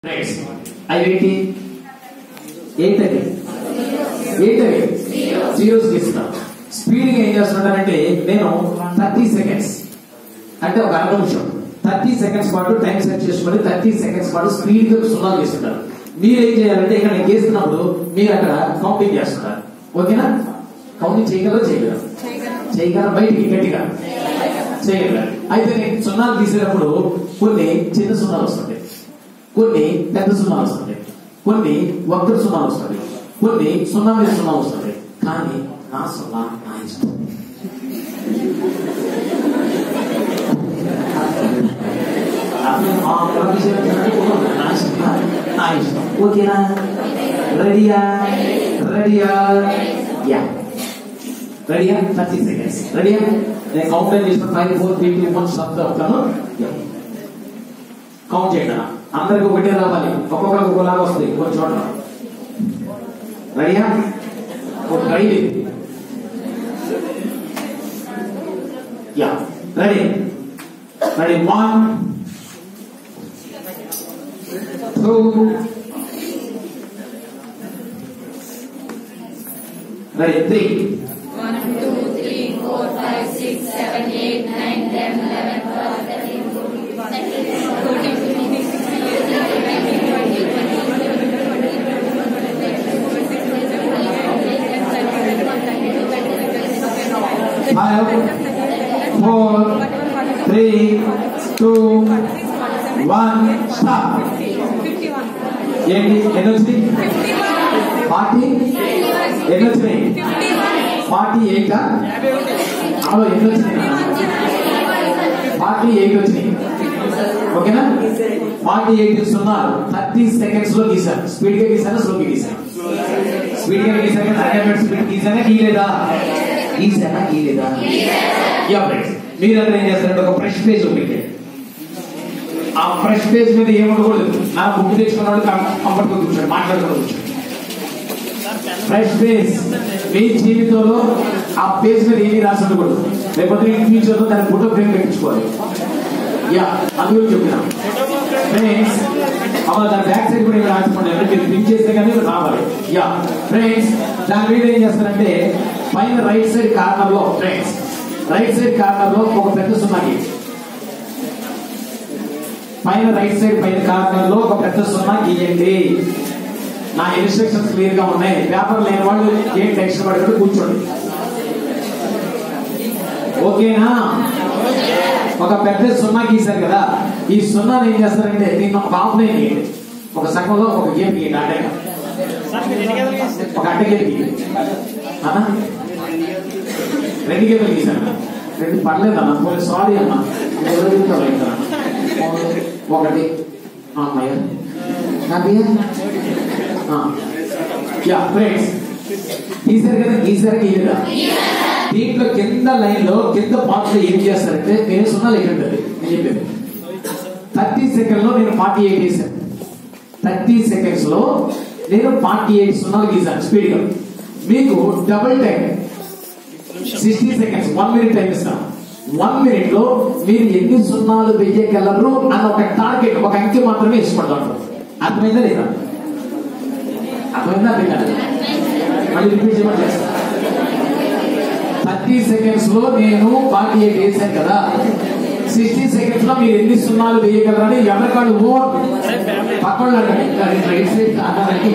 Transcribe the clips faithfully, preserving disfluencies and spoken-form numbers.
అవేంటి ఏంటది ఏంటది జీరోస్ గీస్తున్నా. స్పీడ్గా ఏం చేస్తున్నానంటే నేను థర్టీ సెకండ్స్ అంటే ఒక అర నిమిషం థర్టీ సెకండ్స్ పాటు టైం సెట్ చేసుకుని థర్టీ సెకండ్స్ పాటు స్పీడ్ గా సున్నాలు గీస్తున్నారు. మీరేం చేయాలంటే ఇక్కడ నేను గీస్తున్నప్పుడు మీరు అక్కడ కౌంటింగ్ చేస్తున్నారు. ఓకేనా? కౌంటింగ్ చేయగలరా చేయగలరా చేయగలరా బయటికి గట్టిగా చేయగలరా? అయితే నేను సున్నాలు తీసేటప్పుడు కొన్ని చిన్న సున్నాలు వస్తాయి, కొన్ని పెద్ద సున్నాలు వస్తాయి, కొన్ని వక్ర సున్నాలు వస్తాయి, కొన్ని సున్నా మీద సున్నా వస్తాయి. కానీ నా సున్నా నా ఇష్టం. నా ఇష్టం. ఓకేనా? రెడీయా రెడీయా యా రెడీయా థర్టీ సెకండ్స్ రెడీయా? నేను కౌంట్ చేసిన five four three two one stop చెప్తాను. కౌంట్ చేయడం అందరికి ఒకటే రావాలి, ఒక్కొక్కరికి ఒకలాగా వస్తుంది కొన్ని చోట్ల. రెడీయా? ఒక రెడీ యా ready ready one two ready three one, two, three, four, five, six, seven, eight, nine, ten, eleven, twelve, thirteen, fourteen, fifteen, fourteen, fifteen, sixteen, seventeen, eighteen, nineteen, twenty, twenty-one, twenty-two, five, four, three, two, one, stop. ఏంటి ఎన్ని వచ్చినాయి? Forty ఎన్ని వచ్చినాయి? Forty eight అలా ఎన్ని వచ్చినాయి? Forty eight వచ్చినాయి. ఓకేనా? ఫార్టీ ఎయిట్ ఇస్తున్నారు. థర్టీ సెకండ్స్ లో గీసాను. స్పీడ్ గా గీసాను, స్లోగా గీసాను. స్పీడ్ గా గీసాను, హండ్రెడ్ స్పీడ్ గీసానా గీలేదా? గీసానా గీలేదా? యా ఫ్రెండ్స్, మీరు అందరూ ఏం చేస్తారంటే ఒక ఫ్రెష్ పేజ్ ఓపెన్. ఆ ఫ్రెష్ పేజ్ మీద ఏమనకూడదు. నా బుక్ తెచ్చుకున్నాడు కంఫర్ట్ గా కూర్చోండి, మాట్లాడుకుని కూర్చోండి. ఫ్రెష్ పేజ్ మీ జీవితంలో ఆ పేజ్ మీద ఏమీ రాసి ఉండకూడదు. లేకపోతే ఫ్యూచర్ లో దాని ఫోటో ఫ్రేమ్ పెట్టించుకోవాలి. యా అందులో చెప్తున్నా ఫ్రెండ్స్, అలా దాని బ్యాక్ సైడ్ కూడా రాసుకోండి. అంటే మీరు పిన్ చేస్తే కానీ రావాలి. యా ఫ్రెండ్స్, దాని మీద ఏం చేస్తారంటే పైన రైట్ సైడ్ కార్నర్ లో ఫ్రెండ్స్ రైట్ సైడ్ కార్నర్ లో ఒక పెద్ద సున్నా గీయండి. పైన రైట్ సైడ్ పైన కార్నర్ లో ఒక పెద్ద సున్నా గీయండి. నా ఇన్స్ట్రక్షన్స్ క్లియర్ గా ఉన్నాయి. పేపర్ లేని వాళ్ళు ఏం టెన్షన్ పడకుండా కూర్చోండి. ఓకేనా? ఒక పెద్ద సున్నా గీశారు కదా, ఈ సున్నా ఏం చేస్తారంటే దీన్ని ఒక ఆఫ్లైన్ గీయండి. ఒక సగంలో ఒక గేమ్ గీయండి. అడ్డగా ఒక అడ్డ గేమ్ గీయండి. రెండు గేమ్లు గీశాను. రెండు పర్లేదు అన్న, పోనీ సారీ అన్న. ఒకటి అమ్మాయి యా ఫ్రెండ్స్, గీసారు కదా గీసారు గీయరా? దీంట్లో కింద లైన్ లో కింద పార్ట్ లో ఏం చేస్తారంటే నేను సున్నాలు ఎక్కడ ఉంటుంది నేను చెప్పాను. థర్టీ సెకండ్ లో నేను ఫార్టీ ఎయిట్ వేసాను. థర్టీ సెకండ్స్ లో నేను ఫార్టీ ఎయిట్ సున్నాలు గీసాను స్పీడ్ గా. మీకు double time sixty seconds one minute time ఇస్తాను. వన్ మినిట్ లో మీరు ఎన్ని సున్నాలు వెయ్యగలరు అని ఒక టార్గెట్, ఒక అంకె మాత్రమే ఇష్టపడతాను. అర్థమైందా లేదా? అర్థమైందా లేదా? మళ్ళీ రిపీట్ చేయమని చేస్తాను. థర్టీ సెకండ్స్ లో నేను ఫార్టీ ఎయిట్ వేసాను కదా, సిక్స్టీ సెకండ్స్ లో మీరు ఎన్ని సున్నాలు వేయగలరని ఎవరికాడు ఓ పక్కన రైట్ సైడ్ ఆధారానికి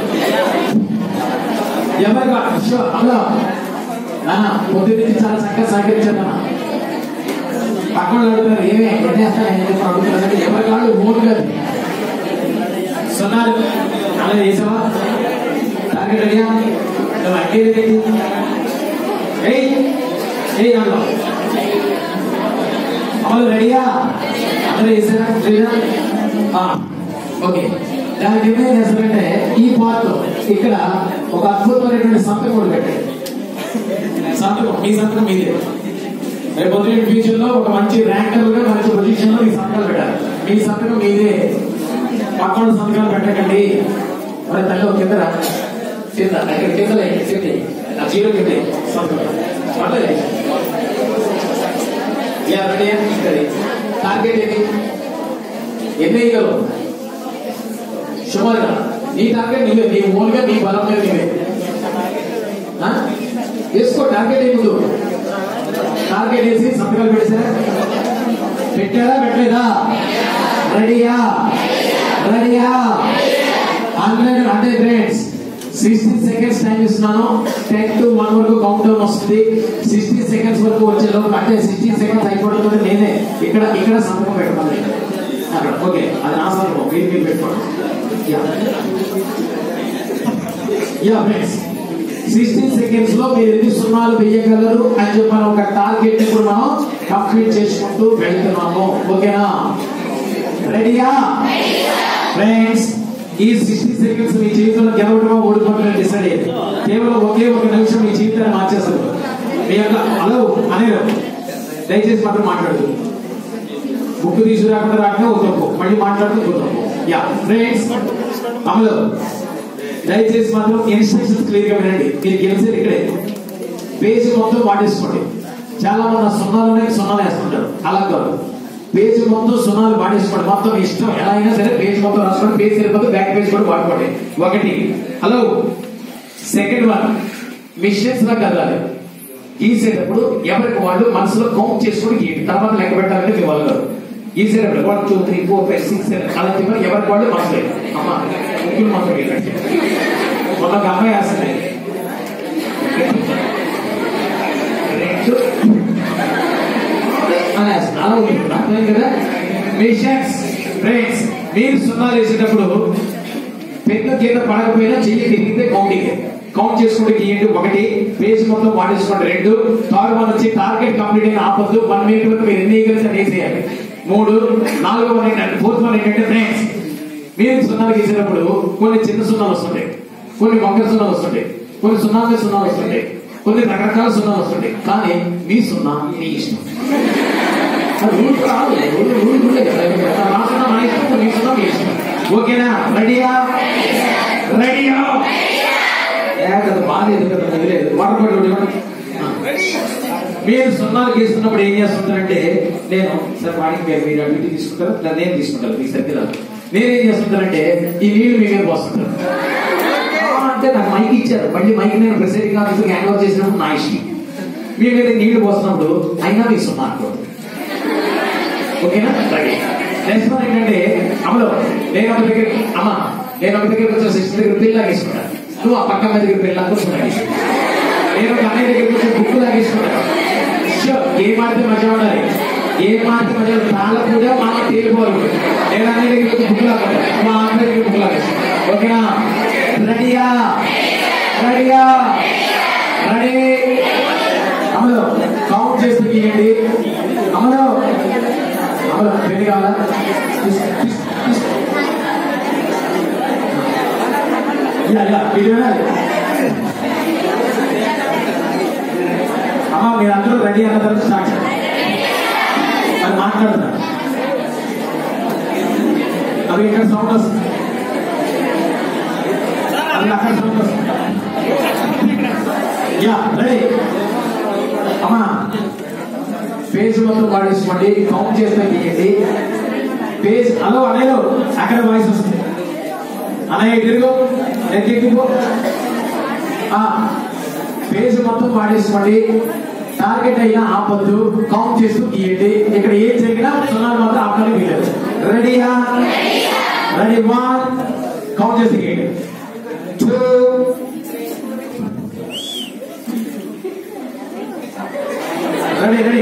ఎవరికాడు అలా నాన్న పొద్దున్న చాలా చక్కగా సహకరించాను. నాన్న పక్కన అడుగుతారు ఏమే ఎన్ని అడుగుతారంటే ఎవరికాడు ఓన్ కాదు సున్నాలు అలా వేసావా? టార్గెట్ అడిగా నువ్వు అడిగేది అమలు రెడీయా? అందరూ వేసారా? ఓకే, దానికి ఏం చేస్తారంటే ఈ పార్ట్ ఇక్కడ ఒక అద్భుతమైనటువంటి సంతకం కూడా పెట్టండి. సంతకం మీ సంతకం మీదే. రేపు పొద్దున ఫ్యూచర్ లో ఒక మంచి ర్యాంకర్ గా మంచి పొజిషన్ లో మీ సంతకాలు పెట్టాలి. మీ సంతకం మీదే, పక్కన సంతకాలు పెట్టకండి. మరి తల్లి కింద కింద ఇక్కడ కింద కింద ఆ జీరో కింద సంతకం పర్లేదు. టార్గెట్ ఏది? ఎన్ని వేయగలవు? సుమారుగా నీ టార్గెట్ నీవే, నీ ఓన్గా నీ బలం మీద నీవే వేసుకో. టార్గెట్ ఏ ముందు టార్గెట్ వేసి సంతకాలు పెట్టేసారా? పెట్టారా పెట్టలేదా? రెడీయా రెడీయా hundred hundred friends sixty seconds time ఇస్తున్నాను. టెన్ టు వన్ వరకు కౌంట్ డౌన్ వస్తుంది. సిక్స్టీ సెకండ్స్ వరకు వచ్చే లోపు అంటే సిక్స్టీ సెకండ్స్ అయిపోవడం నేనే ఇక్కడ ఇక్కడ సంతకం పెట్టుకోవాలి. ఓకే అది నా సంతకం, మీరు మీరు పెట్టుకోండి. యా ఫ్రెండ్స్ సిక్స్టీన్ సెకండ్స్ లో మీరు ఎన్ని సున్నాలు వేయగలరు అని చెప్పిన ఒక టార్గెట్ ఇప్పుడు మనం కంప్లీట్ చేసుకుంటూ వెళ్తున్నాము. ఓకేనా? రెడీయా ఫ్రెండ్స్? ఈ సిక్స్టీ సెకండ్స్ మీ జీవితంలో గెలవడమో ఓడిపోవడం డిసైడ్ అయ్యేది. కేవలం ఒకే ఒక నిమిషం మీ జీవితాన్ని మార్చేస్తారు. మీ యొక్క హలో అనేది దయచేసి మాత్రం మాట్లాడదు. బుక్ తీసుకురాకుండా రాకుండా ఒక మళ్ళీ మాట్లాడుతూ కుదరదు. యా ఫ్రెండ్స్ అమలు దయచేసి మాత్రం ఇన్స్ట్రక్షన్స్ క్లియర్ గా వినండి. మీరు గెలిచేది ఇక్కడే. పేజ్ మొత్తం వాడేసుకోండి. చాలా మంది సున్నాలోనే సున్నాలు వేస్తుంటారు. అలా కాదు, పేజ్ మొత్తం సున్నాలు వాడేసుకోండి. మొత్తం ఇష్టం ఎలా అయినా సరే పేజ్ మొత్తం రాసుకోండి. పేజ్ సరిపోతే బ్యాక్ పేజ్ కూడా వాడుకోండి. ఒకటి హలో. సెకండ్ వన్ మిషన్స్ లా కదలాలి. గీసేటప్పుడు ఎవరికి వాళ్ళు మనసులో కౌంట్ చేసుకుని గీయండి. తర్వాత లెక్క పెట్టాలంటే మీ వాళ్ళు కాదు. గీసేటప్పుడు one two three four five six seven అలా చెప్పారు. ఎవరికి వాళ్ళు మనసులే అమ్మా ముగ్గురు మనసు గీయండి. మొన్న ఒక అమ్మాయి వేస్తుంది అలా ఉంది అర్థం కదా. మిషన్స్ ఫ్రెండ్స్ మీరు సున్నా వేసేటప్పుడు పెద్ద కింద పడకపోయినా చెయ్యి తిరిగితే కౌంటింగ్ కౌంట్ చేసుకుంటే గీయండి. ఒకటి పేజ్ మొత్తం వాడేసుకోండి. రెండు థర్డ్ వన్ వచ్చి టార్గెట్ కంప్లీట్ అయిన ఆపద్దు. వన్ మినిట్ వరకు మీరు ఎన్ని వేయగలిగితే వేసేయాలి. మూడు నాలుగో వన్ ఏంటంటే ఫోర్త్ వన్ ఏంటంటే ఫ్రెండ్స్ మీరు సున్నాలు గీసేటప్పుడు కొన్ని చిన్న సున్నాలు వస్తుంటాయి, కొన్ని మొక్క సున్నాలు వస్తుంటాయి, కొన్ని సున్నాలు సున్నాలు వస్తుంటాయి, కొన్ని రకరకాల సున్నాలు వస్తుంటాయి. కానీ మీ సున్నా మీ ఇష్టం. ఓకేనా? రెడీయా రెడీయా బాగా ఎదుగుతుంది. వాటర్ బాటిల్ మీరు సున్నాలు గీస్తున్నప్పుడు ఏం చేస్తుంటారంటే నేను సార్ వాడికి మీరు మీరు అడ్మిటీ తీసుకుంటారు, నేను తీసుకుంటాను. మీ సర్కిల్ నేనేం చేస్తుంటానంటే ఈ నీళ్లు మీ మీద పోస్తుంటారు. అంటే నాకు మైక్ ఇచ్చారు, మళ్ళీ మైక్ నేను ప్రెసిడెంట్ ఆఫీసర్ హ్యాండ్ ఓవర్ చేసినప్పుడు నా ఇష్టం. మీ మీద నీళ్లు పోస్తున్నప్పుడు అయినా మీకు సున్నా అనుకోండి. ఓకేనా? నెక్స్ట్ వన్ ఏంటంటే అమలు నేను ఒక దగ్గర అమ్మ నేను ఒక దగ్గర వచ్చే సిస్టర్ దగ్గర పిల్ల లాగేసుకుంటాను. నువ్వు ఆ పక్క దగ్గర పిల్ల లాగేసుకుంటాను. నేను ఒక అన్నయ్య దగ్గరికి వచ్చే బుక్ లాగేసుకుంటాను. ఏం ఆడితే మజా ఉండాలి, ఏం ఆడితే మజా చాలా కూడా మా తేలిపోవాలి. నేను అన్నయ్య దగ్గరికి వచ్చి బుక్ లాగుంటాను, మా అన్న దగ్గర బుక్ లాగేసుకుంటాను. ఓకేనా? రెడీయా రెడీయా రెడీ అమలు కౌంట్ చేస్తూ గీయండి. అమలు అమలు పెళ్లి కావాలా? అమ్మా మీరందరూ రెడీ అన్న తర్వాత స్టార్ట్ అది మాట్లాడుతున్నారు. అవి ఇక్కడ సౌండ్ వస్తుంది, అది అక్కడ సౌండ్ వస్తుంది. యా రెడీ అమ్మా పేజ్ మొత్తం వాడేసుకోండి. కౌంట్ చేస్తే గీయండి. పేజ్ హలో అనయ్యలో అక్కడ వాయిస్ వస్తుంది. అన్నయ్య తిరుగు ఎక్కిపో. పేజ్ మొత్తం వాడేసుకోండి. టార్గెట్ అయినా ఆపద్దు. కౌంట్ చేస్తూ గీయండి. ఇక్కడ ఏం జరిగినా సున్నాలు మాత్రం ఆపడానికి వీలేదు. రెడీయా రెడీ వన్ కౌంట్ చేస్తూ గీయండి. Two ready ready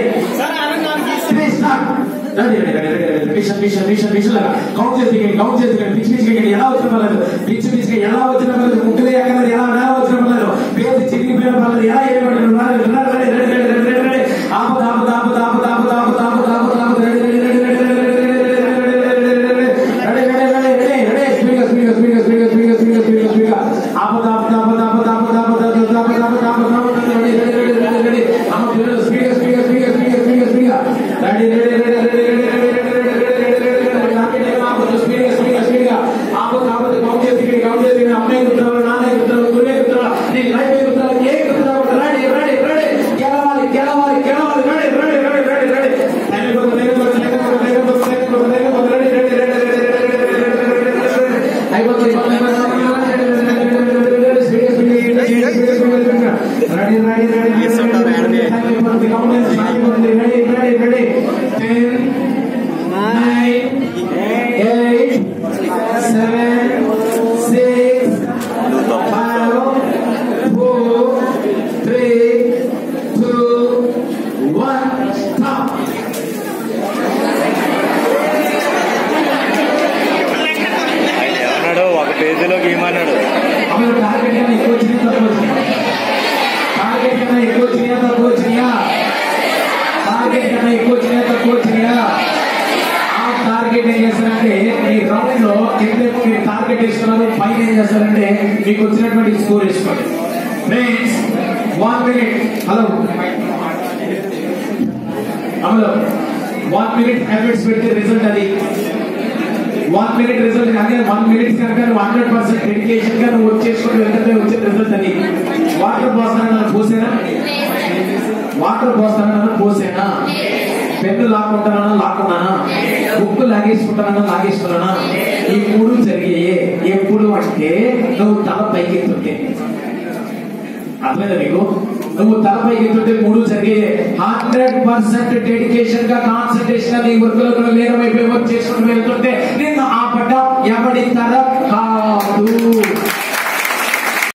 ready ready ready ready machine machine machine machine లాగా కౌంట్ చేసి కౌంట్ చేసి పిచ్చి పిచ్చిగా ఎలా వచ్చిన పర్లేదు, పిచ్చి పిచ్చిగా ఎలా వచ్చిన పర్లేదు, ముక్కులే ఎక్కలేదు ఎలా ఎలా వచ్చిన పర్లేదు, పేరు చిరిగిపోయిన పర్లేదు, ఎలా ఏర్పడిన ఆపద ఆపద ఆపద ఆపద ఆపద ఆపద ఆపద ఆపద ఆపద ready ready ready ready ready ready ready ready ready ready ready స్పీడ్గా స్పీడ్గా స్పీడ్గా స్పీడ్గా స్పీడ్గా స్పీడ్గా స్పీడ్గా స్పీడ్గా ఆపద ఆపద ఆపద ఆపద ఆపద ఆపద ఆపద ఆపద ఆపద ఆపద ready ready ready ready ready ఆపద స్పీడ్గా స్పీడ్గా స్పీడ్గా స్పీడ్గా స్పీడ్గా స్పీడ్గా ready ready ready ready ready ready స్పీడ్గా స్పీడ్గా స్పీడ్గా ఆపద ఆపద కౌంట్ చేసి కౌంట్ చేసి అమ్మాయి అయిపోతుంది ready ready ready ready ten nine eight seven six five four three two one stop. ఒక పేజీలో గీమన్నాడు. అప్పుడు టార్గెట్ కన్నా ఎక్కువ వచ్చినాయా తక్కువ వచ్చినాయా? టార్గెట్ కన్నా ఎక్కువ వచ్చినాయా తక్కువ వచ్చినాయా? టార్గెట్ కన్నా ఎక్కువ వచ్చినాయా తక్కువ వచ్చినాయా? ఆ టార్గెట్ ఏం చేస్తారంటే ఈ రౌండ్ లో ఎంత మీరు టార్గెట్ వేస్తున్నారు పైన ఏం చేస్తారంటే మీకు వచ్చినటువంటి స్కోర్ వేసుకోండి. Friends one minute hello hello one minute habits పెడితే రిజల్ట్ అది వన్ మినిట్ రిజల్ట్ అదే వన్ మినిట్ కనుక నువ్వు హండ్రెడ్ పర్సెంట్ డెడికేషన్ గా నువ్వు వచ్చేసుకుంటూ వెళ్తే వచ్చే రిజల్ట్ అది. వాటర్ పోస్తానన్నా పోసేనా? వాటర్ పోస్తానన్నా పోసేనా? పెన్ను లాక్కుంటానా లాక్కున్నానా? బుక్ లాగేసుకుంటానా లాగేసుకున్నానా? ఈ మూడు జరిగాయే ఎప్పుడు అంటే నువ్వు తల పైకి ఎత్తుంటే. అర్థమైందా మీకు? నువ్వు తల పైకి ఎత్తుంటే మూడు జరిగాయే. హండ్రెడ్ పర్సెంట్ డెడికేషన్ గా కాన్సన్ట్రేషన్ గా నీ వర్క్ లో వేగమైపోయి వర్క్ చేసుకుంటూ వెళ్తుంటే నిన్ను ఆపడం ఎవడి తరం కాదు.